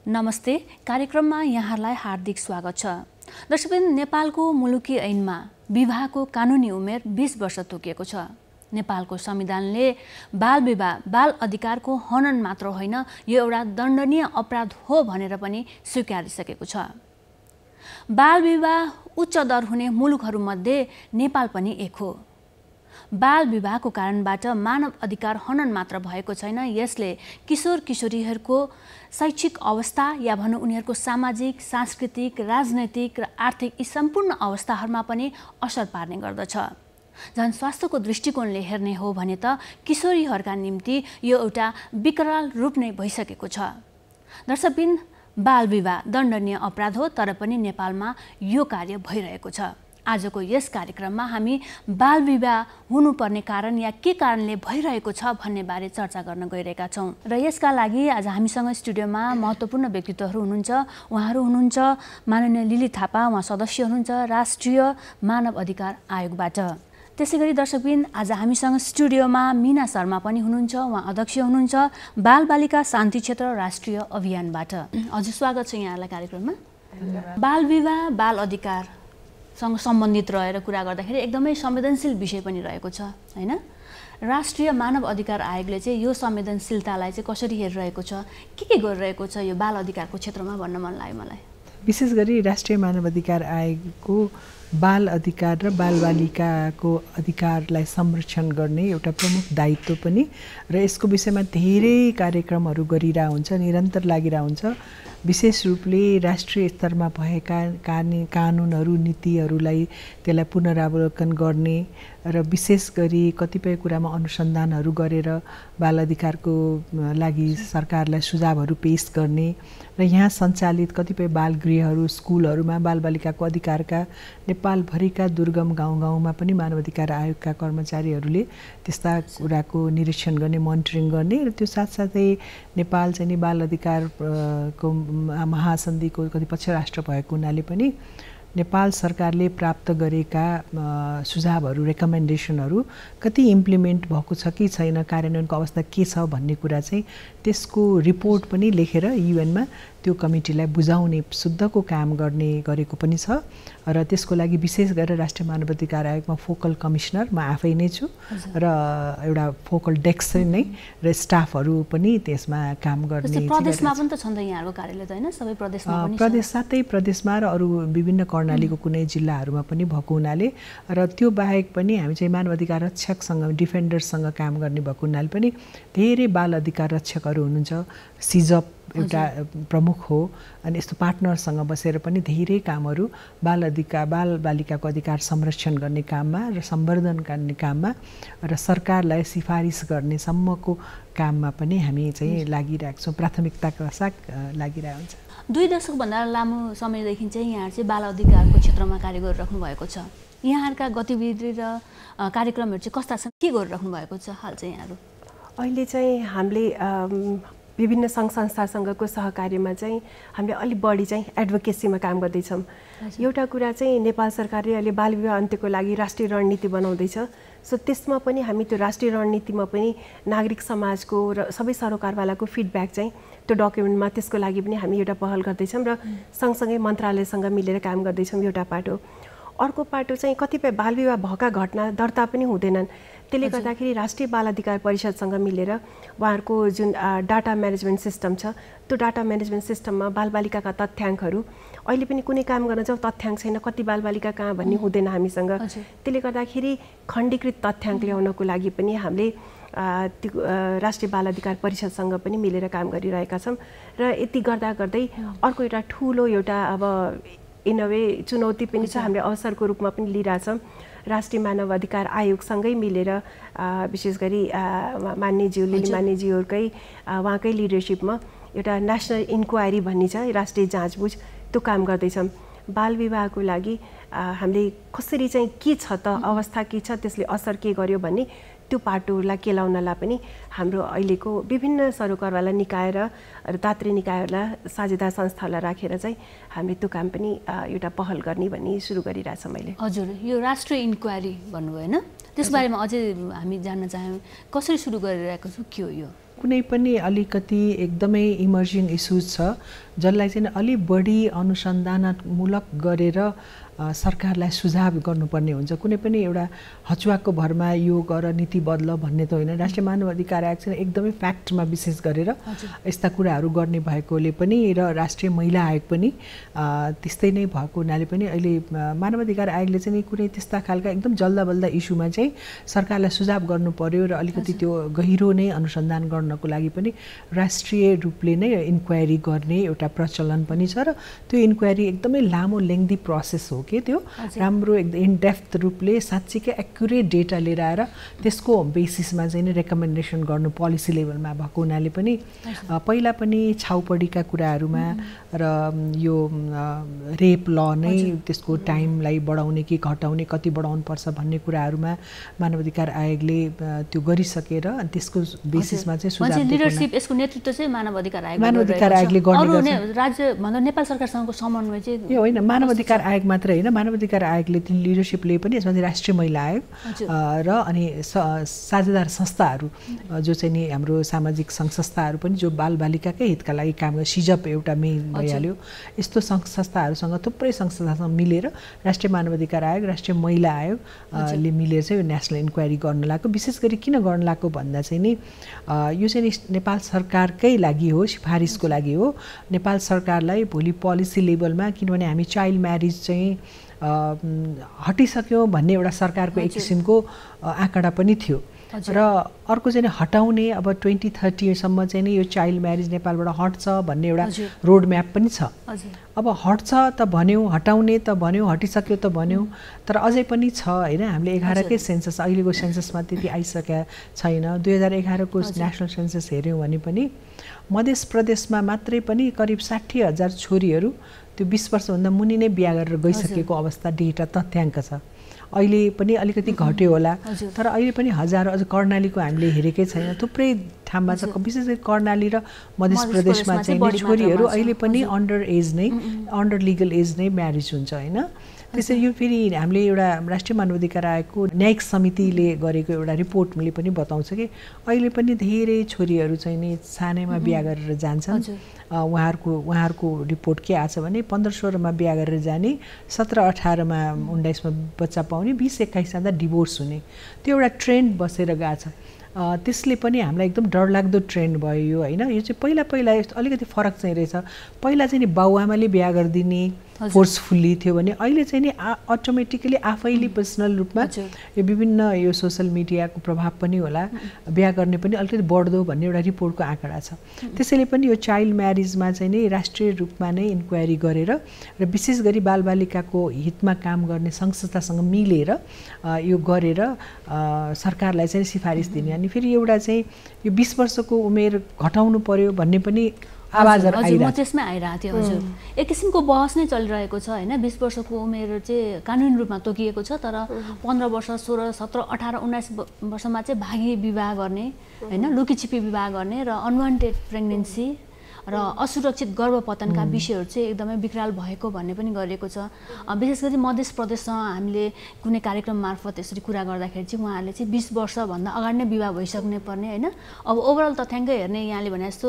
नमस्ते, कार्यक्रममा यहाँलाई हार्दिक स्वागत छ। दर्शकबिन, नेपालको मुलुकी ऐनमा विवाहको कानुनी उमेर 20 वर्ष तोकिएको छ। नेपालको संविधानले बाल विवाह बाल अधिकारको हनन मात्र होइन, यो एउटा दण्डनीय अपराध हो भनेर पनि स्वीकारिसकेको छ। बाल विवाह उच्च दर हुने मुलुकहरूमध्ये नेपाल पनि एक हो। बाल विवाहको कारणबाट मानव अधिकार हनन मात्र भएको छैन, यसले किशोर किशोरीहरूको शैक्षिक अवस्था या भनौँ उनीहरूको सामाजिक, सांस्कृतिक, राजनैतिक र आर्थिक यी सम्पूर्ण अवस्थाहरूमा पनि असर पार्ने गर्दछ। जनस्वास्थ्यको दृष्टिकोणले हेर्ने हो भने त किशोरीहरूका निम्ति यो एउटा विकराल रूप नै भइसकेको छ। दर्शकबिन, बाल विवाह दण्डनीय अपराध हो, तर पनि नेपालमा यो कार्य भइरहेको छ। आजको यस कार्यक्रममा हामी बाल विवाह हुनुपर्ने कारण या के कारणले भइरहेको छ भन्ने बारे चर्चा गर्न गइरहेका छौँ। र यसका लागि आज हामीसँग स्टुडियोमा महत्त्वपूर्ण व्यक्तित्वहरू हुनुहुन्छ। उहाँहरू हुनुहुन्छ माननीय लिली थापा, उहाँ सदस्य हुनुहुन्छ राष्ट्रिय मानव अधिकार आयोगबाट। त्यसै गरी दर्शकबिन, आज हामीसँग स्टुडियोमा मीना शर्मा पनि हुनुहुन्छ, उहाँ अध्यक्ष हुनुहुन्छ बालबालिका शान्ति क्षेत्र राष्ट्रिय अभियानबाट। हजुर, स्वागत छ यहाँलाई कार्यक्रममा। बाल विवाह बाल अधिकार सँग सम्बन्धित रहेर कुरा गर्दाखेरि एकदमै संवेदनशील विषय पनि रहेको छ, हैन? राष्ट्रिय मानव अधिकार आयोगले चाहिँ यो संवेदनशीलतालाई चाहिँ कसरी हेरिरहेको छ, के गरिरहेको छ यो बाल अधिकारको क्षेत्रमा भन्न मन लाग्यो मलाई। विशेष गरी राष्ट्रिय मानव अधिकार आयोगको बाल अधिकार र बालबालिकाको अधिकारलाई संरक्षण गर्ने एउटा प्रमुख दायित्व पनि र यसको विषयमा धेरै कार्यक्रमहरू गरिरहेको हुन्छ, निरन्तर लागिरहेको हुन्छ। विशेष रूपले राष्ट्रिय स्तरमा भएका कानुनहरू, नीतिहरूलाई त्यसलाई पुनरावलोकन गर्ने र विशेष गरी कतिपय कुरामा अनुसन्धानहरू गरेर बाल अधिकारको लागि सरकारलाई सुझावहरू पेश गर्ने र यहाँ सञ्चालित कतिपय बाल गृहहरू, स्कुलहरूमा बालबालिकाको अधिकारका नेपालभरिका दुर्गम गाउँ-गाउँमा पनि मानव अधिकार आयोगका कर्मचारीहरूले त्यस्ता कुराको निरीक्षण गर्ने, मोनिटरिङ गर्ने र त्यो साथसाथै नेपाल चाहिँ नि बाल अधिकारको महासन्धिको कतिपक्ष राष्ट्र भएको हुनाले पनि नेपाल सरकारले प्राप्त गरेका सुझावहरू, रेकमेन्डेसनहरू कति इम्प्लिमेन्ट भएको छ कि छैन, कार्यान्वयनको अवस्था के छ भन्ने कुरा चाहिँ त्यसको रिपोर्ट पनि लेखेर युएनमा त्यो कमिटीलाई बुझाउने शुद्धको काम गरेको पनि छ। र त्यसको लागि विशेष गरेर राष्ट्रिय मानव अधिकार आयोगमा फोकल कमिसनर म आफै नै छु र एउटा फोकल डेस्क नै र स्टाफहरू पनि त्यसमा काम गर्ने। प्रदेशमा पनि त छ नि त यहाँको कार्यालय, त हैन? सबै प्रदेशमा पनि प्रदेश साथै प्रदेशमा र अरू विभिन्न कर्णालीको कुनै जिल्लाहरूमा पनि भएको हुनाले र त्यो बाहेक पनि हामी चाहिँ मानव अधिकार रक्षकसँग, डिफेन्डरसँग काम गर्ने भएको हुनाले पनि धेरै बाल अधिकार रक्षकहरू हुनुहुन्छ। सिजप एउटा प्रमुख हो अनि यस्तो पार्टनरसँग बसेर पनि धेरै कामहरू बालबालिकाको अधिकार संरक्षण गर्ने काममा र सम्वर्धन गर्ने काममा र सरकारलाई सिफारिस गर्ने सम्मको काममा पनि हामी चाहिँ लागिरहेको छौँ, प्राथमिकताका साथ लागिरहेको हुन्छ। 2 दशकभन्दा लामो समयदेखि चाहिँ यहाँ चाहिँ बाल अधिकारको क्षेत्रमा कार्य गरिराख्नु भएको छ। यहाँहरूका गतिविधि र कार्यक्रमहरू चाहिँ कस्ता छन्, के गरिराख्नु भएको छ हाल चाहिँ यहाँहरू? अहिले चाहिँ हामीले विभिन्न सङ्घ संस्थासँगको सहकार्यमा चाहिँ हामीले अलिक बढी चाहिँ एडभोकेसीमा काम गर्दैछौँ। एउटा कुरा चाहिँ नेपाल सरकारले अहिले बाल विवाह अन्त्यको लागि राष्ट्रिय रणनीति बनाउँदैछ। सो त्यसमा पनि हामी त्यो राष्ट्रिय रणनीतिमा पनि नागरिक समाजको र सबै सरोकारवालाको फिडब्याक चाहिँ त्यो डकुमेन्टमा त्यसको लागि पनि हामी एउटा पहल गर्दैछौँ र सँगसँगै मन्त्रालयसँग मिलेर काम गर्दैछौँ। एउटा पाटो। अर्को पाटो चाहिँ कतिपय बाल विवाह भएका घटना दर्ता पनि हुँदैनन्। त्यसले गर्दाखेरि राष्ट्रिय बाल अधिकार परिषदसँग मिलेर उहाँहरूको जुन डाटा म्यानेजमेन्ट सिस्टम छ, त्यो डाटा म्यानेजमेन्ट सिस्टममा बालबालिकाका तथ्याङ्कहरू अहिले पनि कुनै काम गर्न जाउँ तथ्याङ्क छैन, कति बालबालिका कहाँ भन्ने हुँदैन हामीसँग। त्यसले गर्दाखेरि खण्डीकृत तथ्याङ्क ल्याउनको लागि पनि हामीले त्यो राष्ट्रिय बाल अधिकार परिषदसँग पनि मिलेर काम गरिरहेका छौँ। र यति गर्दा गर्दै अर्को एउटा ठुलो एउटा अब इन अ वे चुनौती पनि छ, हामीले अवसरको रूपमा पनि लिइरहेछौँ। राष्ट्रिय मानव अधिकार आयोगसँगै मिलेर विशेष गरी मान्यज्यू लिली मान्यज्यूहरूकै उहाँकै लिडरसिपमा एउटा नेसनल इन्क्वायरी भन्ने छ, राष्ट्रिय जाँचबुझ, त्यो काम गर्दैछौँ। बाल विवाहको लागि हामीले कसरी चाहिँ के छ त अवस्था के छ, त्यसले असर के गर्यो भन्ने त्यो पाटोहरूलाई केलाउनलाई पनि हाम्रो अहिलेको विभिन्न सरोकारवाला निकाय र दात्री निकायहरूलाई साझेदार संस्थालाई राखेर चाहिँ हामीले त्यो काम पनि एउटा पहल गर्ने भन्ने सुरु गरिरहेछौँ मैले। हजुर, यो राष्ट्रिय इन्क्वायरी भन्नुभयो हैन, त्यसबारेमा अझै हामी जान्न चाहौँ, कसरी सुरु गरिरहेको छु, के हो यो? कुनै पनि अलिकति एकदमै इमर्जिङ इस्युज छ जसलाई चाहिँ अलि बढी अनुसन्धानमूलक गरेर सरकारलाई सुझाव गर्नुपर्ने हुन्छ। कुनै पनि एउटा हचुवाको भरमा यो गर नीति बदल भन्ने त होइन। राष्ट्रिय मानव अधिकार आयोग चाहिँ एकदमै फ्याक्टमा विशेष गरेर यस्ता कुराहरू गर्ने भएकोले पनि र राष्ट्रिय महिला आयोग पनि त्यस्तै नै भएको हुनाले पनि अहिले मानव अधिकार आयोगले चाहिँ कुनै त्यस्ता खालका एकदम जल्दा इस्युमा चाहिँ सरकारलाई सुझाव गर्नु पर्यो र अलिकति त्यो गहिरो नै अनुसन्धान गर्नको लागि पनि राष्ट्रिय रूपले नै इन्क्वायरी गर्ने एउटा प्रचलन पनि छ र त्यो इन्क्वायरी एकदमै लामो लेङ्दी प्रोसेस हो के त्यो राम्रो एकदम इन डेप्थ रूपले साँच्चीकै एक्युरेट डेटा लिएर आएर त्यसको बेसिसमा चाहिँ नि रेकमेन्डेसन गर्नु पोलिसी लेभलमा भएको हुनाले पनि पहिला पनि छाउपडीका कुराहरूमा र यो रेप ल नै त्यसको टाइमलाई बढाउने कि घटाउने कति बढाउनु पर्छ भन्ने कुराहरूमा मानव अधिकार आयोगले त्यो गरिसकेर अनि त्यसको बेसिसमा चाहिँ सुझाव दिएको लिडरशिप यसको नेतृत्व चाहिँ मानव अधिकार आयोगले गर्ने राज्य भन्दा नेपाल सरकारसँगको समन्वय चाहिँ यो होइन मानव अधिकार आयोग मात्र होइन मानव अधिकार आयोगले लिडरशिपले पनि यसमा चाहिँ राष्ट्रिय महिला आयोग र अनि साझेदार संस्थाहरू जो चाहिँ नि हाम्रो सामाजिक सङ्घ संस्थाहरू पनि जो बालबालिकाकै हितका लागि काम गर्छ सिजप एउटा मेन भइहाल्यो यस्तो सङ्घ संस्थाहरूसँग थुप्रै सङ्घ संस्थासँग मिलेर राष्ट्रिय मानव अधिकार आयोग राष्ट्रिय महिला आयोगले मिलेर चाहिँ यो नेसनल इन्क्वायरी गर्न लागेको विशेष गरी किन गर्न लागेको भन्दा चाहिँ नि यो चाहिँ नेपाल सरकारकै लागि हो सिफारिसको लागि हो नेपाल सरकारलाई भोलि पोलिसी लेभलमा किनभने हामी चाइल्ड म्यारिज चाहिँ हटिसक्यो भन्ने एउटा सरकारको एक किसिमको आँकडा पनि थियो र अर्को चाहिँ हटाउने अब 2030 सम्म चाहिँ नि यो चाइल्ड म्यारिज नेपालबाट हट्छ भन्ने एउटा रोड म्याप पनि छ। अब हट्छ त भन्यौँ हटाउने त भन्यौँ हटिसक्यो त भन्यौँ तर अझै पनि छ होइन। हामीले 11कै सेन्सस अहिलेको सेन्ससमा त्यति आइसकेका छैन। 2011 को नेसनल सेन्सस हेऱ्यौँ भने पनि मध्य प्रदेशमा मात्रै पनि करिब 60,000 छोरीहरू त्यो 20 वर्षभन्दा मुनि नै बिहा गरेर गइसकेको अवस्था डेटा तथ्याङ्क छ। अहिले पनि अलिकति घट्यो होला तर अहिले पनि हजारौँ अझ कर्णालीको हामीले हेरेकै छैन थुप्रै ठाउँमा छ विशेष गरी कर्णाली र मध्य प्रदेशमा चाहिँ छोरीहरू अहिले पनि अन्डर एज नै अन्डर लिगल एज नै म्यारिज हुन्छ होइन। त्यसरी यो फेरि हामीले एउटा राष्ट्रिय मानव अधिकार आयोगको न्यायिक समितिले गरेको एउटा रिपोर्टले पनि बताउँछ कि अहिले पनि धेरै छोरीहरू चाहिँ नि सानैमा बिहा गरेर जान्छन्। उहाँहरूको रिपोर्ट के आछ भने 15-16 मा बिहा गरेर जाने 17-18 मा 19 मा बच्चा पाउने 20-21 जाँदा डिभोर्स हुने त्यो एउटा ट्रेन्ड बसेर गएको छ। त्यसले पनि हामीलाई एकदम डरलाग्दो ट्रेन्ड भयो यो होइन। यो चाहिँ पहिला अलिकति फरक चाहिँ रहेछ। पहिला चाहिँ नि बाउआमाले बिहा गरिदिने फोर्सफुल्ली थियो भने अहिले चाहिँ नि अटोमेटिकली आफैले पर्सनल रूपमा यो विभिन्न यो सोसल मिडियाको प्रभाव पनि होला बिहा गर्ने पनि अलिकति बढ्दो भन्ने एउटा रिपोर्टको आँकडा छ। त्यसैले पनि यो चाइल्ड म्यारिजमा चाहिँ नि राष्ट्रिय रूपमा नै इन्क्वायरी गरेर र विशेष गरी बालबालिकाको हितमा काम गर्ने सङ्घ संस्थासँग मिलेर यो गरेर सरकारलाई चाहिँ सिफारिस दिने अनि फेरि एउटा चाहिँ यो 20 वर्षको उमेर घटाउनु पर्यो भन्ने पनि आवाजहरू म त्यसमै आइरहेको थियो हजुर। एक किसिमको बहस नै चलिरहेको छ होइन। 20 वर्षको उमेर चाहिँ कानुनी रूपमा तोकिएको छ तर 15 वर्ष 16, 17, 18, 19 वर्षमा चाहिँ भागी विवाह गर्ने होइन लुकीछिपी विवाह गर्ने र अनवान्टेड प्रेग्नेन्सी र असुरक्षित गर्भपतनका विषयहरू चाहिँ एकदमै विकराल भएको भन्ने पनि गरिएको छ। विशेष गरी मध्य प्रदेशसँग हामीले कुनै कार्यक्रम मार्फत यसरी कुरा गर्दाखेरि चाहिँ उहाँहरूले चाहिँ 20 वर्षभन्दा अगाडि नै विवाह भइसक्ने पर्ने होइन। अब ओभरअल तथ्याङ्क हेर्ने यहाँले भने जस्तो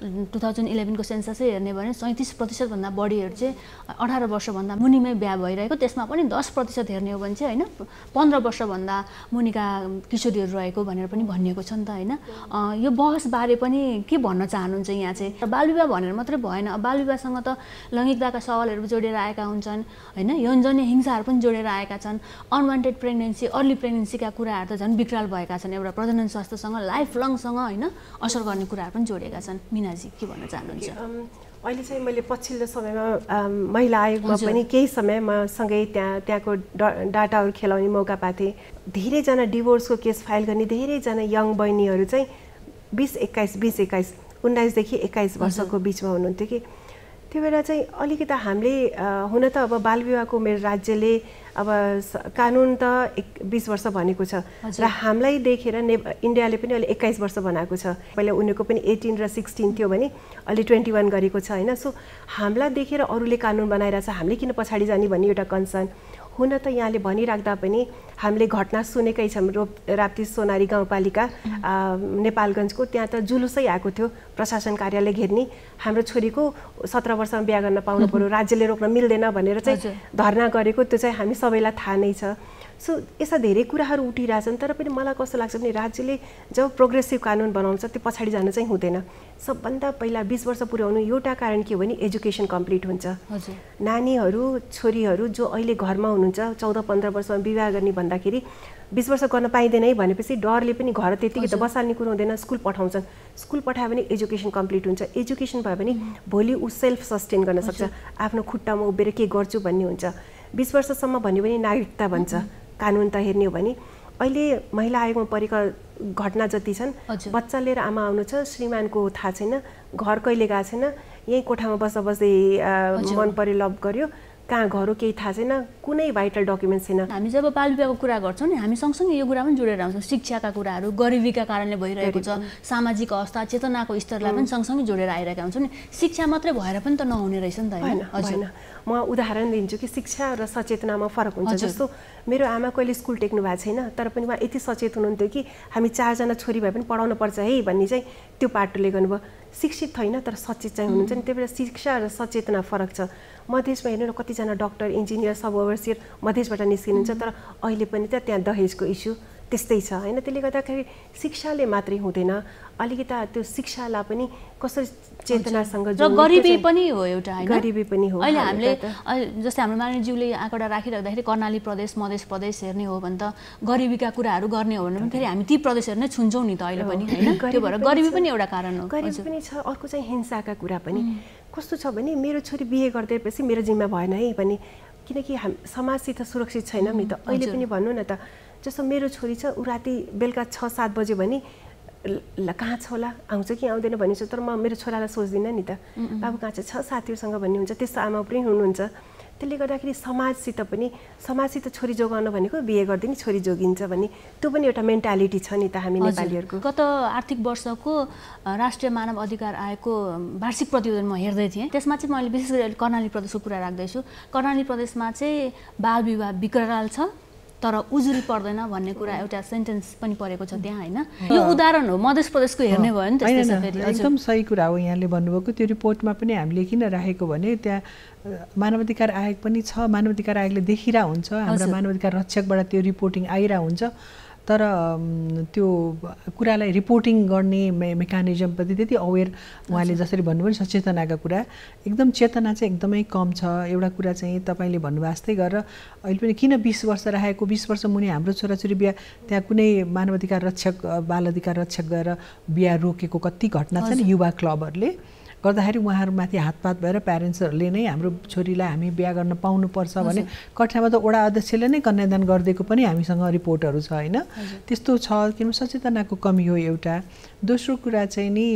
2011 को सेन्ससै हेर्ने भने 37% भन्दा बढीहरू चाहिँ 18 वर्षभन्दा मुनिमै बिहा भइरहेको त्यसमा पनि 10% हेर्ने हो भने चाहिँ होइन 15 वर्षभन्दा मुनिका किशोरीहरू रहेको भनेर पनि भनिएको छ नि त होइन। यो बहसबारे पनि के भन्न चाहनुहुन्छ यहाँ चाहिँ? बालविवाह भनेर मात्रै भएन। बालविवाहसँग त लैङ्गिकताका सवालहरू जोडेर आएका हुन्छन् होइन यौनजन्य हिंसाहरू पनि जोडेर आएका छन्। अनवान्टेड प्रेग्नेन्सी अर्ली प्रेग्नेन्सीका कुराहरू त झन् विकराल भएका छन्। एउटा प्रजनन स्वास्थ्यसँग लाइफ लङसँग होइन असर गर्ने कुराहरू पनि जोडेका छन्। मिनाजी के भन्न चाहनुहुन्छ? अहिले चाहिँ मैले पछिल्लो समयमा महिला आयोगमा पनि केही समय म सँगै त्यहाँको डाटाहरू खेलाउने मौका पाथेँ। धेरैजना डिभोर्सको केस फाइल गर्ने धेरैजना यङ बहिनीहरू चाहिँ 20-21 19 देखि 21 वर्षको बिचमा हुनुहुन्थ्यो कि त्यो बेला चाहिँ अलिकति हामीले हुन त अब बालविवाहको उमेर राज्यले अब कानुन त 20 वर्ष भनेको छ र हामीलाई देखेर इन्डियाले पनि अहिले 21 वर्ष बनाएको छ। पहिला उनीहरूको पनि 18 र 16 थियो भने अहिले 21 गरेको छ होइन। सो हामीलाई देखेर अरूले कानुन बनाइरहेछ हामीले किन पछाडि जाने भन्ने एउटा कन्सर्न हुन त यहाँले भनिराख्दा पनि हामीले घटना सुनेकै छौँ। राप्ती सोनारी गाउँपालिका नेपालगञ्जको त्यहाँ त जुलुसै आएको थियो प्रशासन कार्यालय घेर्ने, हाम्रो छोरीको 17 वर्षमा बिहा गर्न पाउनु पर्यो, राज्यले रोक्न मिल्दैन भनेर चाहिँ धरना गरेको, त्यो चाहिँ हामी सबैलाई थाहा नै छ। सो यस्ता धेरै कुराहरू उठिरहेछन्। तर पनि मलाई कस्तो लाग्छ भने राज्यले जब प्रोग्रेसिभ कानुन बनाउँछ त्यो पछाडि जानु चाहिँ हुँदैन। सबभन्दा पहिला 20 वर्ष पुर्याउनु एउटा कारण के हो भने एजुकेसन कम्प्लिट हुन्छ। नानीहरू छोरीहरू जो अहिले घरमा हुनुहुन्छ 14-15 वर्षमा विवाह गर्ने भन्दाखेरि 20 वर्ष गर्न पाइँदैन है भनेपछि डरले पनि घर त्यतिकै त बसाल्ने कुरो हुँदैन, स्कुल पठाउँछन्। स्कुल पठायो भने एजुकेसन कम्प्लिट हुन्छ। एजुकेसन भयो भने भोलि ऊ सेल्फ सस्टेन गर्न सक्छ, आफ्नो खुट्टामा उभिएर के गर्छु भन्ने हुन्छ। 20 वर्षसम्म भन्यो भने नागरिकता भन्छ। कानुन त हेर्ने हो भने अहिले महिला आयोगमा परेका घटना जति छन्, बच्चा लिएर आमा आउनु छ, श्रीमानको थाहा छैन, घर कहिले गएको छैन, यहीँ कोठामा बस्दा बस्दै मन पऱ्यो लभ गर्यो, कहाँ घर हो केही थाहा छैन, कुनै भाइटल डकुमेन्ट छैन। हामी जब बाल विवाहको कुरा गर्छौँ नि हामी सँगसँगै यो कुरा पनि जोडेर आउँछौँ। शिक्षाका कुराहरू गरिबीका कारणले भइरहेको छ, सामाजिक अवस्था चेतनाको स्तरलाई पनि सँगसँगै जोडेर आइरहेका हुन्छौँ नि। शिक्षा मात्रै भएर पनि त नहुने रहेछ नि त होइन। म उदाहरण दिन्छु कि शिक्षा र सचेतनामा फरक हुन्छ। जस्तो मेरो आमा कहिले स्कुल टेक्नु भएको छैन, तर पनि उहाँ यति सचेत हुनुहुन्थ्यो कि हामी 4 जना छोरी भए पनि पढाउनु पर्छ है भन्ने चाहिँ त्यो पाटोले गर्नुभयो। शिक्षित छैन तर सचेत चाहिँ हुनुहुन्छ नि, त्यही भएर शिक्षा र सचेतना फरक छ। मधेसमा हेर्नु न कतिजना डक्टर इन्जिनियर सब ओभरसियर मधेसबाट निस्किनुहुन्छ, तर अहिले पनि त त्यहाँ दहेजको इस्यु त्यस्तै छ होइन। त्यसले गर्दाखेरि शिक्षाले मात्रै हुँदैन, अलिकति त्यो शिक्षालाई पनि कसरी चेतनासँग र गरिबी पनि हो एउटा हैन, गरिबी पनि हो। अहिले हामीले जस्तै हाम्रो माननीयज्यूले आँकडा राखिराख्दाखेरि कर्णाली प्रदेश मधेस प्रदेश हेर्ने हो भने त गरिबीका कुराहरू गर्ने हो भने पनि फेरि हामी ती प्रदेशहरू नै छुन्छौँ नि त अहिले पनि हैन। त्यो भएर गरिबी पनि एउटा कारण हो। गरिबी पनि छ। अर्को चाहिँ हिंसाका कुरा पनि कस्तो छ भने मेरो छोरी बिहे गरिदिएपछि मेरो जिम्मा भएन है भने, किनकि समाजसित सुरक्षित छैनौँ नि त। अहिले पनि भन्नु न त, जस्तो मेरो छोरी छ ऊ राति बेलुका 6-7 बजे भने कहाँ छ होला, आउँछ कि आउँदैन भन्ने छ, तर म मेरो छोरालाई सोच्दिनँ नि त, बाबु कहाँ छ साथीहरूसँग भन्ने हुन्छ। त्यस्तो आमा पनि हुनुहुन्छ। त्यसले गर्दाखेरि समाजसित छोरी जोगाउन भनेको बिहे गरिदिने छोरी जोगिन्छ भन्ने त्यो पनि एउटा मेन्टालिटी छ नि त हामी नेपालीहरूको। गत आर्थिक वर्षको राष्ट्रिय मानव अधिकार आयोगको वार्षिक प्रतिवेदन म हेर्दै थिएँ, त्यसमा चाहिँ मैले विशेष गरी कर्णाली प्रदेशको कुरा राख्दैछु। कर्णाली प्रदेशमा चाहिँ बाल विवाह विकराल छ तर उजुरी पर्दैन भन्ने कुरा एउटा सेन्टेन्स पनि परेको छ त्यहाँ हैन। यो उदाहरण हो मध्य प्रदेशको हेर्ने भयो नि त्यस्तै फेरि। एकदम सही कुरा हो यहाँले भन्नुभएको। त्यो रिपोर्टमा पनि हामीले किन राखेको भने त्यहाँ मानवाधिकार आयोग पनि छ, मानवाधिकार आयोगले देखिरा हुन्छ, हाम्रो मानवाधिकार रक्षकबाट त्यो रिपोर्टिङ आइरा हुन्छ, तर त्यो कुरालाई रिपोर्टिङ गर्ने मेकानिजमप्रति त्यति अवेर उहाँले जसरी भन्नुभयो नि सचेतनाका कुरा, एकदम चेतना चाहिँ एकदमै कम छ। एउटा कुरा चाहिँ तपाईँले भन्नुभयो जस्तै गरेर अहिले पनि किन 20 वर्ष राखेको, 20 वर्ष मुनि हाम्रो छोराछोरी बिहा त्यहाँ कुनै मानवाधिकार रक्षक बाल अधिकार रक्षक गएर बिहा रोकेको कति घटना छ नि युवा क्लबहरूले गर्दाखेरि उहाँहरूमाथि हातपात भएर प्यारेन्ट्सहरूले नै हाम्रो छोरीलाई हामी बिहा गर्न पाउनुपर्छ भने कक्षामा त वडा अध्यक्षले नै कन्यादान गरिदिएको पनि हामीसँग रिपोर्टहरू छ होइन। त्यस्तो छ किनभने सचेतनाको कमी हो एउटा। दोस्रो कुरा चाहिँ नि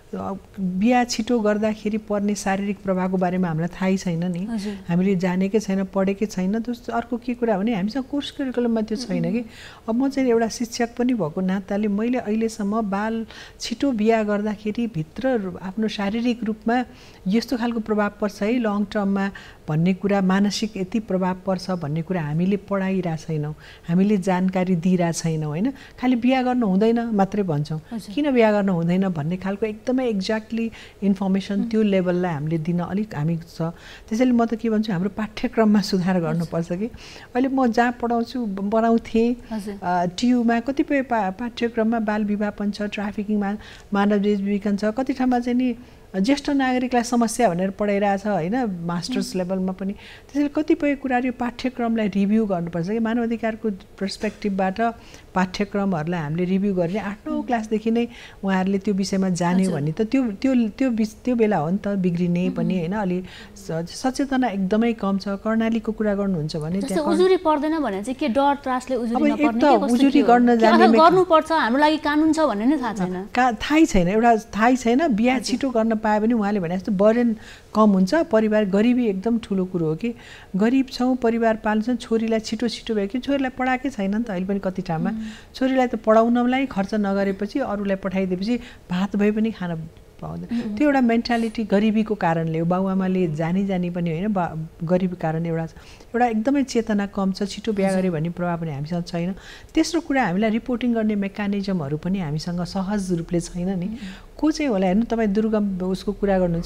बिहा छिटो गर्दाखेरि पर्ने शारीरिक प्रभावको बारेमा हामीलाई थाहै छैन नि, हामीले जानेकै छैन, पढेकै छैन। दोस्रो अर्को के कुरा भने हामीसँग कोर्स करिकुलममा त्यो छैन कि। अब म चाहिँ एउटा शिक्षक पनि भएको नाताले मैले अहिलेसम्म बाल छिटो बिहा गर्दाखेरि भित्र आफ्नो शारीरिक रूपमा यस्तो खालको प्रभाव पर्छ है लङ टर्ममा भन्ने कुरा, मानसिक यति प्रभाव पर्छ भन्ने कुरा हामीले पढाइरहेको छैनौँ, हामीले जानकारी दिइरहेको छैनौँ होइन। खालि बिहा गर्नु हुँदैन मात्रै भन्छौँ, किन बिहा गर्नु हुँदैन भन्ने खालको एकदमै एक्ज्याक्टली इन्फर्मेसन त्यो लेभललाई हामीले दिन अलिक हामी छ। त्यसैले म त के भन्छु हाम्रो पाठ्यक्रममा सुधार गर्नुपर्छ कि। अहिले म जहाँ बनाउँथेँ टियुमा कतिपय पाठ्यक्रममा बाल विवाह पनि छ, ट्राफिकिङमा मानव जीविकन छ, कति ठाउँमा चाहिँ नि ज्येष्ठ नागरिकलाई समस्या भनेर पढाइरहेछ होइन मास्टर्स लेभलमा पनि। त्यसैले कतिपय कुराहरू यो पाठ्यक्रमलाई रिभ्यू गर्नुपर्छ कि मानवाधिकारको पर्सपेक्टिभबाट पाठ्यक्रमहरूलाई हामीले रिभ्यू गर्ने 8-9 क्लासदेखि नै उहाँहरूले त्यो विषयमा जान्यो भने त त्यो बेला हो नि त बिग्रिने पनि होइन। अलि सचेतना एकदमै कम छ। कर्णालीको कुरा गर्नुहुन्छ भने त्यहाँ उजुरी पर्दैन भने चाहिँ के डर त्रासले उजुरी नपर्ने के उजुरी गर्न जाने गर्नुपर्छ हाम्रो लागि कानुन छ भन्ने नै थाहा छैन, थाहै छैन। एउटा थाहै छैन। बिहा छिटो गर्न पायो भने उहाँले भने जस्तो बर्डन कम हुन्छ। परिवार गरिबी एकदम ठुलो कुरो हो कि। गरिब छौँ, परिवार पाल्छौँ, छोरीलाई छिटो भयो कि छोरीलाई पढाएकै छैन नि त अहिले पनि कति ठाउँमा। छोरीलाई त पढाउनलाई खर्च नगरेपछि अरूलाई पठाइदिएपछि भात भए पनि खान पाउँदैन त्यो एउटा मेन्टालिटी गरिबीको कारणले हो बाबुआमाले जानी पनि होइन गरिबी कारण एउटा एकदमै चेतना कम छ छिटो बिहा गरे भन्ने प्रभाव पनि हामीसँग छैन तेस्रो कुरा हामीलाई रिपोर्टिङ गर्ने मेकानिजमहरू पनि हामीसँग सहज रूपले छैन नि को चाहिँ होला हेर्नु तपाईँ दुर्गम उसको कुरा गर्नुहुन्छ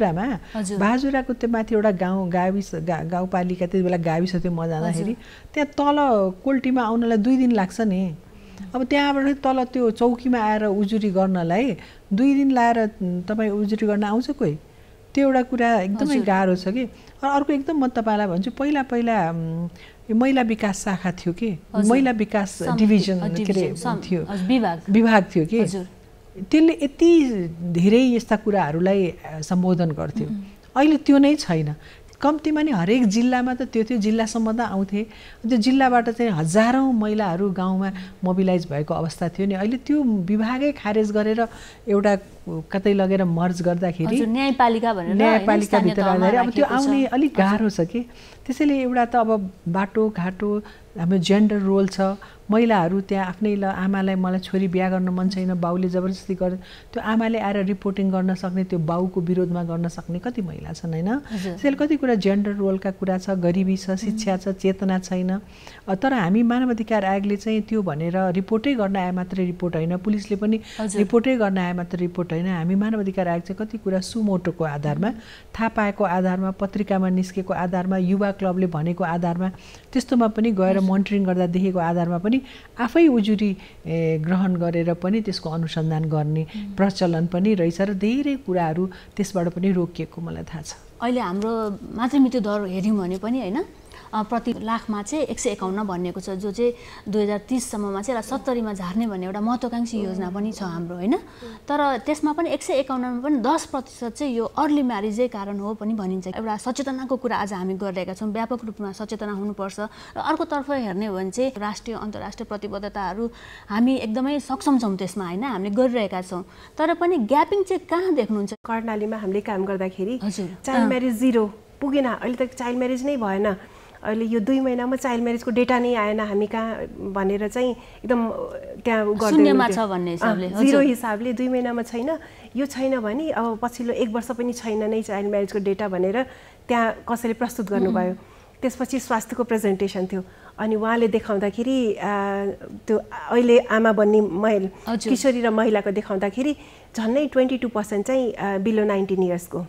बाजुराको त्यो माथि एउटा गाउँपालिका त्यति बेला गाविस थियो म जाँदाखेरि त्यहाँ तल कोल्टीमा आउनलाई 2 दिन लाग्छ नि अब त्यहाँबाट तल त्यो चौकीमा आएर उजुरी गर्नलाई 2 दिन लाएर तपाईँ उजुरी गर्न आउँछ कोही त्यो एउटा कुरा एकदमै गाह्रो छ कि अर्को एकदम म तपाईँलाई भन्छु पहिला महिला विकास शाखा थियो कि महिला विकास डिभिजन के अरे थियो विभाग थियो कि त्यसले यति धेरै यस्ता कुराहरूलाई सम्बोधन गर्थ्यो अहिले त्यो नै छैन कम्तीमा नि हरेक जिल्लामा त त्यो जिल्लासम्म त आउँथे त्यो जिल्लाबाट चाहिँ हजारौं महिलाहरू गाउँमा मोबिलाइज भएको अवस्था थियो नि अहिले त्यो विभागै खारेज गरेर एउटा कतै लगेर मर्ज गर्दाखेरि न्यायपालिका भित्र गर्दाखेरि अब त्यो आउने अलिक गाह्रो छ कि त्यसैले एउटा त अब बाटोघाटो हाम्रो जेन्डर रोल छ महिलाहरू त्यहाँ आफ्नै आमालाई मलाई छोरी बिहा गर्न मन छैन बाउले जबरजस्ती गर्छ त्यो आमाले आएर रिपोर्टिङ गर्न सक्ने त्यो बाउको विरोधमा गर्न सक्ने कति महिला छन् हैन त्यसैले कति कुरा जेन्डर रोलका कुरा छ गरिबी छ शिक्षा छ चेतना छैन तर हामी मानव अधिकार आयोगले चाहिँ त्यो भनेर रिपोर्टै गर्न आए मात्रै रिपोर्ट होइन पुलिसले पनि रिपोर्टै गर्न आए मात्रै रिपोर्ट होइन हामी मानव अधिकार आयोग चाहिँ कति कुरा सुमोटोको आधारमा थाहा पाएको आधारमा पत्रिकामा निस्केको आधारमा युवा क्लबले भनेको आधारमा त्यस्तोमा पनि गएर मोनिटरिङ गर्दा देखेको आधारमा पनि आफै उजुरी ग्रहण गरेर पनि त्यसको अनुसन्धान गर्ने प्रचलन पनि रहेछ र धेरै कुराहरू त्यसबाट पनि रोकिएको मलाई थाहा छ अहिले हाम्रो मातृमृत्यु दर हेर्यौं भने पनि हैन प्रति लाखमा चाहिँ 151 भनिएको छ जो चाहिँ 2030 सम्ममा चाहिँ 70 मा झार्ने भन्ने एउटा महत्त्वाकांक्षी योजना पनि छ हाम्रो हैन तर त्यसमा पनि 151 मा पनि 10% चाहिँ यो अर्ली म्यारेजै कारण हो पनि भनिन्छ एउटा सचेतनाको कुरा आज हामी गरिरहेका छौं व्यापक रूपमा सचेतना हुनुपर्छ र अर्को तर्फ हेर्ने हो भने चाहिँ राष्ट्रिय अन्तर्राष्ट्रिय प्रतिबद्धताहरू हामी एकदमै सक्षम छौं त्यसमा हैन हामीले गरिरहेका छौं तर पनि ग्यापिङ चाहिँ कहाँ देख्नुहुन्छ कर्णालीमा हामीले काम गर्दाखेरि चाइल्ड म्यारेज 0 पुगेन अहिले त चाइल्ड म्यारेज नै भएन अहिले यो 2 महिनामा चाइल्ड म्यारेजको डेटा नै आएन हामी कहाँ भनेर चाहिँ एकदम त्यहाँ गर्दै शून्यमा छ भन्ने हिसाबले 0 हिसाबले 2 महिनामा छैन यो छैन भने अब पछिल्लो 1 वर्ष पनि छैन नै चाइल्ड म्यारेजको डेटा भनेर त्यहाँ कसैले प्रस्तुत गर्नुभयो त्यसपछि स्वास्थ्यको प्रेजेन्टेसन थियो अनि उहाँले देखाउँदाखेरि त्यो अहिले आमा बन्ने महिला किशोरी र महिलाको देखाउँदाखेरि झन्नै 22% चाहिँ बिलो 19 इयर्सको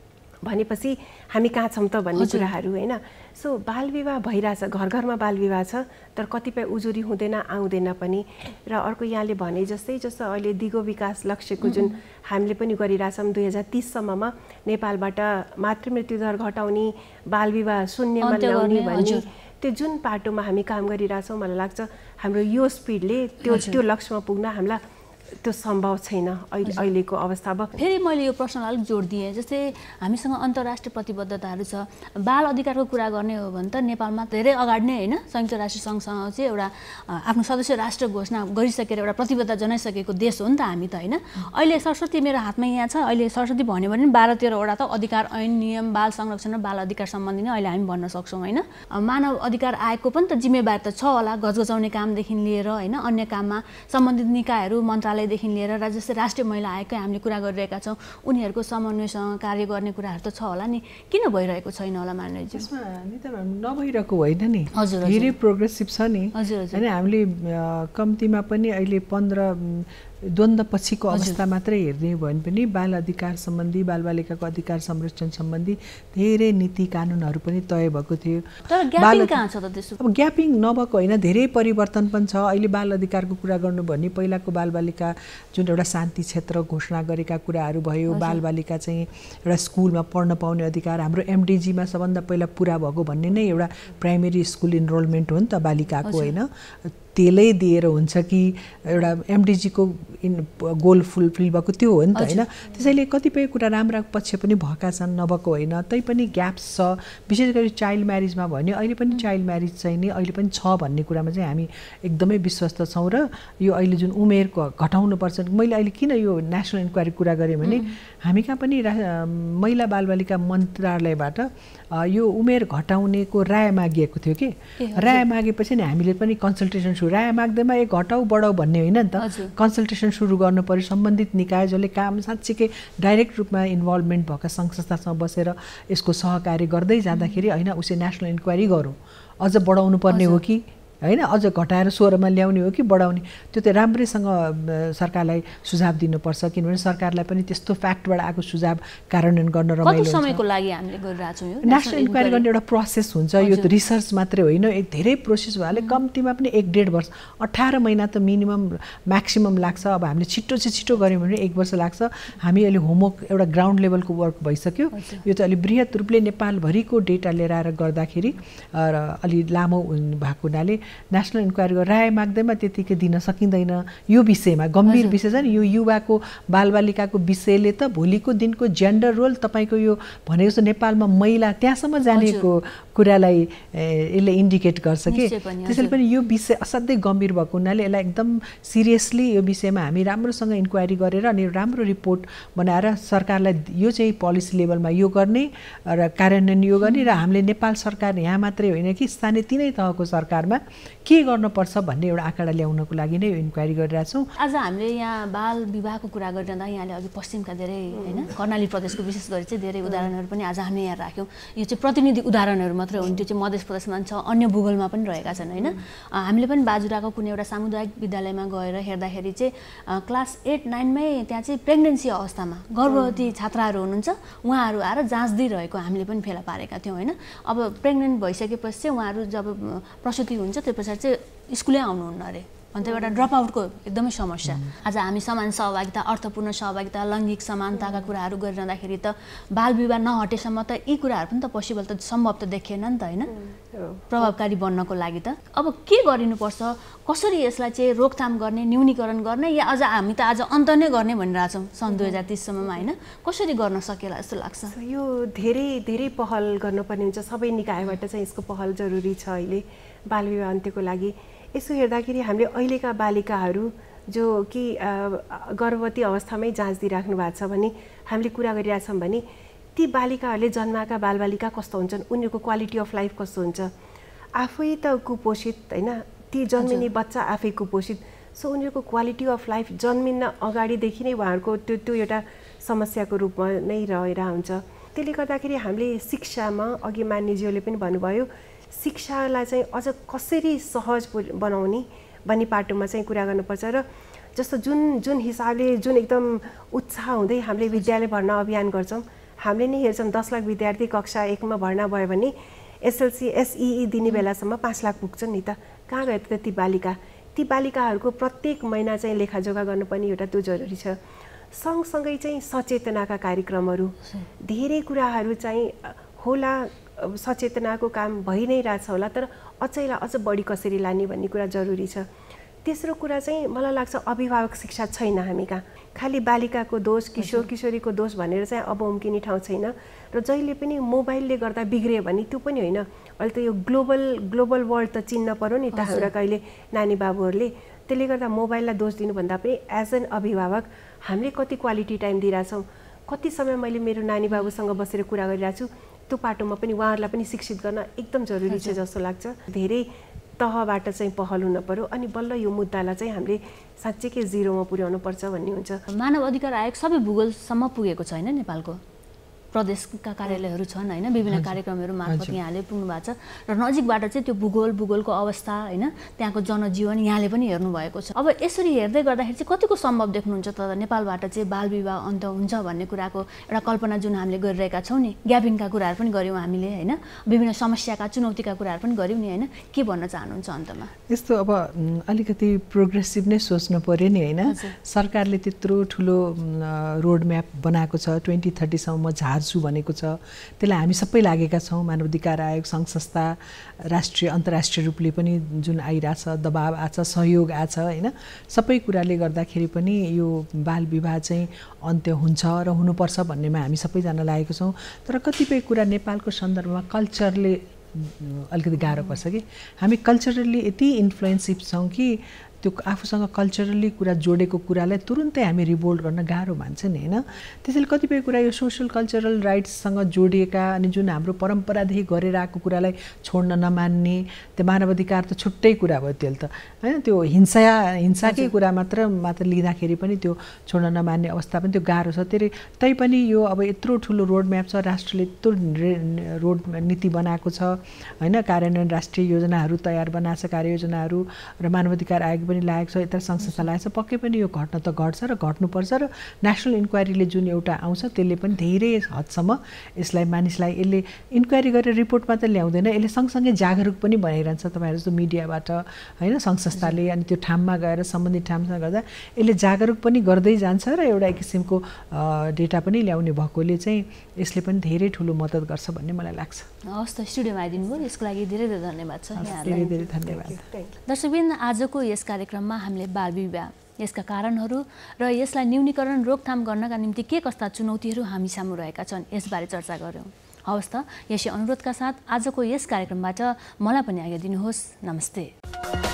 भनेपछि हामी कहाँ छौं त भन्ने कुराहरू हैन सो बालविवाह भइराछ घर घरमा बालविवाह छ तर कतिपय उजुरी हुँदैन आउँदैन पनि र अर्को यहाँले भने जस्तै अहिले दिगो विकास लक्ष्यको जुन हामीले पनि गरिराछौं 2030 सम्ममा नेपालबाट मातृमृत्यु दर घटाउने बालविवाह शून्यमा ल्याउने भन्ने त्यो जुन पाटोमा हामी काम गरिराछौं मलाई लाग्छ हाम्रो यो स्पिडले त्यो लक्ष्यमा पुग्न हामीलाई त्यो सम्भव छैन अहिलेको अवस्था अब फेरि मैले यो प्रश्न अलिक जोड दिएँ जस्तै हामीसँग अन्तर्राष्ट्रिय प्रतिबद्धताहरू छ बाल अधिकारको कुरा गर्ने हो भने त नेपालमा धेरै अगाडि नै हैन संयुक्त राष्ट्र संघसँग चाहिँ एउटा आफ्नो सदस्य राष्ट्र घोषणा गरिसकेर एउटा प्रतिबद्धता जनाइसकेको देश हो नि त हामी त हैन अहिले सरस्वती मेरो हातमा यहाँ छ अहिले सरस्वती भन्यो भने 12-13 वटा त अधिकार ऐन नियम बाल संरक्षण र बाल अधिकार सम्बन्धी नै अहिले हामी भन्न सक्छौं हैन मानव अधिकार आयोगको पनि त जिम्मेवारी त छ होला गजगजाउने कामदेखि लिएर हैन अन्य काममा सम्बन्धित निकायहरू मन्त्रालयदेखि लिएर जस्तै राष्ट्रिय महिला आयोगकै हामीले कुरा गरिरहेका छौं उनीहरुको समन्वयसँग कार्य गर्ने कुराहरु त छ होला नि किन भइरहेको छैन होला माननीयजी त्यसमा नि त नभइरहेको होइन नि धेरै प्रोग्रेसिभ छ नि हैन हामीले कम्तीमा पनि अहिले 15 द्वन्द्व पछिको अवस्था मात्रै हेर्ने हो भने पनि बाल अधिकार सम्बन्धी बालबालिकाको अधिकार संरक्षण सम्बन्धी धेरै नीति कानुनहरू पनि तय भएको थियो तर ग्यापिङ कहाँ छ त त्यसो अब ग्यापिङ नभएको होइन धेरै परिवर्तन पनि छ अहिले बाल अधिकारको कुरा गर्नु भने पहिलाको बालबालिका जुन एउटा शान्ति क्षेत्र घोषणा गरेका कुराहरू भयो बालबालिका चाहिँ एउटा स्कुलमा पढ्न पाउने अधिकार हाम्रो एमडीजी मा सबभन्दा पहिला पुरा भएको भन्ने नै एउटा प्राइमेरी स्कुल इनरोलमेन्ट हो नि त बालिकाको हैन त्यसले दिएर हुन्छ कि एउटा एमडीजी को गोल फुलफिल भएको त्यो हो नि त हैन त्यसैले कतिपय कुरा राम्रा पक्ष पनि भएका छन् नभएको होइन तै पनि ग्याप्स छ विशेष गरी चाइल्ड म्यारेजमा भन्यो अहिले पनि चाइल्ड म्यारेज चाहिँ नि अहिले पनि छ भन्ने कुरामा चाहिँ हामी एकदमै विश्वस्त छौं र यो अहिले जुन उमेरको घटाउनु पर्छ मैले अहिले किन यो नेशनल इन्क्वायरी कुरा गरे भने हामी कहाँ पनि महिला बालबालिका मन्त्रालयबाट यो उमेर घटाउनेको राय मागिएको थियो के राय मागेपछि नि हामीले पनि कन्सल्टेसन सुरु राय माग्दैमा एक घटाउ बढाउ भन्ने होइन नि त कन्सल्टेसन सुरु गर्नु पर्यो सम्बन्धित निकाय जसले काम साँच्चीकै डाइरेक्ट रूपमा इन्भल्भमेन्ट भएका सङ्घ संस्थासँग बसेर यसको सहकार्य गर्दै जाँदाखेरि होइन उसले नेसनल इन्क्वायरी गरौँ अझ बढाउनु पर्ने हो कि होइन अझ घटाएर 16 मा ल्याउने हो कि बढाउने त्यो त राम्रैसँग सरकारलाई सुझाव दिनुपर्छ किनभने सरकारलाई पनि त्यस्तो फ्याक्टबाट आएको सुझाव कार्यान्वयन गर्न रमाइलो हुन्छ। कति समयको लागि हामीले गरिरहेछौँ यो नेसनल इन्क्वायरी गर्ने एउटा प्रोसेस हुन्छ यो त रिसर्च मात्रै होइन एक धेरै प्रोसेस भएले कम्तीमा पनि 1.5 वर्ष 18 महिना त मिनिमम म्याक्सिमम लाग्छ। अब हामीले छिटो गऱ्यौँ भने 1 वर्ष लाग्छ। हामी अहिले होमवर्क एउटा ग्राउन्ड लेभलको वर्क भइसक्यो यो त अलि बृहत रूपले नेपालभरिको डेटा लिएर आएर गर्दाखेरि अलि लामो भएको हुनाले नेसनल इन्क्वायरी राय माग्दैमा त्यतिकै दिन सकिँदैन। यो विषयमा गम्भीर विषय छ नि यो युवाको बालबालिकाको विषयले त भोलिको दिनको जेन्डर रोल तपाईँको यो भनेको जस्तो नेपालमा महिला त्यहाँसम्म जानेको कुरालाई यसले इन्डिकेट गर्छ कि त्यसैले पनि यो विषय असाध्यै गम्भीर भएको हुनाले यसलाई एकदम सिरियसली यो विषयमा हामी राम्रोसँग इन्क्वायरी गरेर अनि राम्रो रिपोर्ट बनाएर सरकारलाई यो चाहिँ पोलिसी लेभलमा यो गर्ने र कार्यान्वयन यो गर्ने र हामीले नेपाल सरकार यहाँ मात्रै होइन कि स्थानीय तिनै तहको सरकारमा के गर्नुपर्छ भन्ने एउटा आँकडा ल्याउनको लागि नै यो इन्क्वायरी गरिरहेछौँ। आज हामीले यहाँ बाल विवाहको कुरा गरिरहँदा यहाँले अघि पश्चिमका धेरै होइन कर्णाली प्रदेशको विशेष गरी चाहिँ धेरै उदाहरणहरू पनि आज हामीले यहाँ राख्यौँ। यो चाहिँ प्रतिनिधि उदाहरणहरू मात्रै हुन् त्यो चाहिँ मध्य प्रदेशमा छ अन्य भूगोलमा पनि रहेका छन् होइन। हामीले पनि बाजुराको कुनै एउटा सामुदायिक विद्यालयमा गएर हेर्दाखेरि चाहिँ क्लास 8-9मै त्यहाँ चाहिँ प्रेग्नेन्सी अवस्थामा गर्भवती छात्राहरू हुनुहुन्छ उहाँहरू आएर जाँच दिइरहेको हामीले पनि फेला पारेका थियौँ होइन। अब प्रेग्नेन्ट भइसकेपछि चाहिँ उहाँहरू जब प्रसुति हुन्छ त्यो पछाडि चाहिँ स्कुलै आउनुहुन्न अरे अन्त एउटा ड्रप आउटको एकदमै समस्या। आज हामी समान सहभागिता अर्थपूर्ण सहभागिता लैङ्गिक समानताका कुराहरू गरिरहँदाखेरि त बाल विवाह नहटेसम्म त यी कुराहरू पनि त पोसिबल त सम्भव त देखिएन नि त होइन प्रभावकारी बन्नको लागि त। अब के गरिनुपर्छ कसरी यसलाई चाहिँ रोकथाम गर्ने न्यूनीकरण गर्ने या अझ हामी त आज अन्त नै गर्ने भनिरहेछौँ सन् 2030 सम्ममा होइन कसरी गर्न सकेला जस्तो लाग्छ? यो धेरै पहल गर्नुपर्ने हुन्छ सबै निकायबाट चाहिँ यसको पहल जरुरी छ अहिले बाल विवाह अन्त्यको लागि। यसो हेर्दाखेरि हामीले अहिलेका बालिकाहरू जो कि गर्भवती अवस्थामै जाँच दिइराख्नु भएको छ भने हामीले कुरा गरिरहेछौँ भने ती बालिकाहरूले जन्माएका बालबालिका कस्तो हुन्छन् उनीहरूको क्वालिटी अफ लाइफ कस्तो हुन्छ आफै त कुपोषित होइन ती जन्मिने बच्चा आफै कुपोषित सो उनीहरूको क्वालिटी अफ लाइफ जन्मिन अगाडिदेखि नै उहाँहरूको त्यो एउटा समस्याको रूपमा नै रहेर हुन्छ। त्यसले गर्दाखेरि हामीले शिक्षामा अघि मान्यज्यूले पनि भन्नुभयो शिक्षालाई चाहिँ अझ कसरी सहज बनाउने भन्ने पाटोमा चाहिँ कुरा गर्नुपर्छ र जस्तो जुन हिसाबले जुन एकदम उत्साह हुँदै हामीले विद्यालय भर्ना अभियान गर्छौँ हामीले नै हेर्छौँ 10 लाख विद्यार्थी कक्षा 1मा भर्ना भयो भने एसएलसी एसई दिने बेलासम्म 5 लाख पुग्छन् नि त कहाँ गयो त ती बालिकाहरूको प्रत्येक महिना चाहिँ लेखाजोखा गर्नुपर्ने एउटा त्यो जरुरी छ। सँगसँगै चाहिँ सचेतनाका कार्यक्रमहरू धेरै कुराहरू चाहिँ होला सचेतनाको काम भइ नै रहेछ होला तर अझ बढी कसरी लाने भन्ने कुरा जरुरी छ। तेस्रो कुरा चाहिँ मलाई लाग्छ अभिभावक शिक्षा छैन हामी कहाँ खालि बालिकाको दोष किशोर किशोरीको दोष भनेर चाहिँ अब उम्किने ठाउँ छैन र जहिले पनि मोबाइलले गर्दा बिग्रियो भने त्यो पनि होइन अहिले त यो ग्लोबल वर्ल्ड त चिन्न पर्यो नि त हाम्रा कहिले नानी बाबुहरूले त्यसले गर्दा मोबाइललाई दोष दिनुभन्दा पनि एज एन अभिभावक हामीले कति क्वालिटी टाइम दिइरहेछौँ कति समय मैले मेरो नानी बाबुसँग बसेर कुरा गरिरहेको छु त्यो पाटोमा पनि उहाँहरूलाई पनि शिक्षित गर्न एकदम जरुरी छ जस्तो लाग्छ। धेरै तहबाट चाहिँ पहल हुन पर्यो अनि बल्ल यो मुद्दालाई चाहिँ हामीले साँच्चैकै जिरोमा पुर्याउनु पर्छ भन्ने हुन्छ। मानव अधिकार आयोग सबै भूगोलसम्म पुगेको छैन नेपालको प्रदेशका कार्यालयहरू छन् होइन विभिन्न कार्यक्रमहरू मार्फत यहाँले पुग्नु भएको छ र नजिकबाट चाहिँ त्यो भूगोलको अवस्था होइन त्यहाँको जनजीवन यहाँले पनि हेर्नु भएको छ। अब यसरी हेर्दै गर्दाखेरि चाहिँ कतिको सम्भव देख्नुहुन्छ त नेपालबाट चाहिँ बाल विवाह अन्त हुन्छ भन्ने कुराको एउटा कल्पना जुन हामीले गरिरहेका छौँ नि ग्यापिङका कुराहरू पनि गऱ्यौँ हामीले होइन विभिन्न समस्याका चुनौतीका कुराहरू पनि गऱ्यौँ नि होइन के भन्न चाहनुहुन्छ अन्तमा? यस्तो अब अलिकति प्रोग्रेसिभ नै सोच्नु पर्यो नि होइन सरकारले त्यत्रो ठुलो रोड म्याप बनाएको छ 2030 सम्म छु भनेको छ त्यसलाई हामी सबै लागेका छौँ मानव अधिकार आयोग सङ्घ संस्था राष्ट्रिय अन्तर्राष्ट्रिय रूपले पनि जुन आइरहेछ दबाब आछ सहयोग आछ होइन सबै कुराले गर्दाखेरि पनि यो बाल विवाह चाहिँ अन्त्य हुन्छ र हुनुपर्छ भन्नेमा हामी सबैजना लागेको छौँ। तर कतिपय कुरा नेपालको सन्दर्भमा कल्चरले अलिकति गाह्रो पर्छ कि हामी कल्चरली यति इन्फ्लुएन्सिभ छौँ कि त्यो आफूसँग कल्चरली कुरा जोडेको कुरालाई तुरुन्तै हामी रिभोल्ट गर्न गाह्रो मान्छ नि हैन। त्यसैले कतिपय कुरा यो सोशल कल्चरल राइट्ससँग जोडिएका अनि जुन हाम्रो परम्परादेखि गरेर आएको कुरालाई छोड्न नमान्ने त्यो मानवाधिकार त छुट्टै कुरा भयो त्यसले त हैन। त्यो हिंसाकै कुरा मात्र लिँदाखेरि पनि त्यो छोड्न नमान्ने अवस्था पनि त्यो गाह्रो छ। तैपनि यो अब यत्रो ठुलो रोड म्याप छ, राष्ट्रले यत्रो रोड नीति बनाएको छ हैन, कार्यान्वयन राष्ट्रिय योजनाहरू तयार बनाएको छ, कार्ययोजनाहरू र मानवाधिकार आयोग पनि लागेको छ, यता संस्था लागेको छ। पक्कै पनि यो घट्न त घट्छ र घट्नुपर्छ र नेसनल इन्क्वायरीले जुन एउटा आउँछ त्यसले पनि धेरै हदसम्म यसलाई मानिसलाई यसले इन्क्वायरी गरेर रिपोर्ट मात्र ल्याउँदैन, यसले सँगसँगै जागरुक पनि बनाइरहन्छ। तपाईँहरू जस्तो मिडियाबाट हैन संस्थाले अनि त्यो ठाउँमा गएर सम्बन्धित ठाउँमा गर्दा यसले जागरुक पनि गर्दै जान्छ र एउटा एक किसिमको डेटा पनि ल्याउने भएकोले चाहिँ यसले पनि धेरै ठुलो मद्दत गर्छ भन्ने मलाई लाग्छ। हस् त, स्टुडियोमा आइदिनु भयो, यसको लागि धेरै धेरै धन्यवाद छ यहाँलाई। धेरै धन्यवाद। दर्शकबिन, आजको यस कार्यक्रममा हामीले बाल विवाह, यसका कारणहरू र यसलाई न्यूनीकरण रोकथाम गर्नका निम्ति के कस्ता चुनौतीहरू हामी सामु रहेका छन् यसबारे चर्चा गऱ्यौँ। हवस् त, यसै अनुरोधका साथ आजको यस कार्यक्रमबाट मलाई पनि आज्ञा दिनुहोस्। नमस्ते।